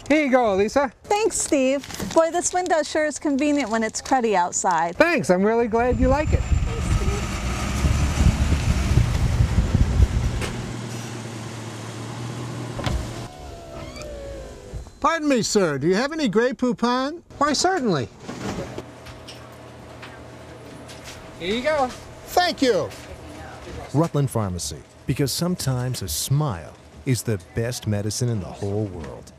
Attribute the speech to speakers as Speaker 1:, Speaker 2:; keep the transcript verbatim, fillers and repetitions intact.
Speaker 1: Here you go, Lisa.
Speaker 2: Thanks, Steve. Boy, this window sure is convenient when it's cruddy outside.
Speaker 1: Thanks, I'm really glad you like it.
Speaker 3: Pardon me, sir. Do you have any gray Poupon?
Speaker 1: Why, certainly. Here you go.
Speaker 3: Thank you.
Speaker 4: Rutland Pharmacy, because sometimes a smile is the best medicine in the whole world.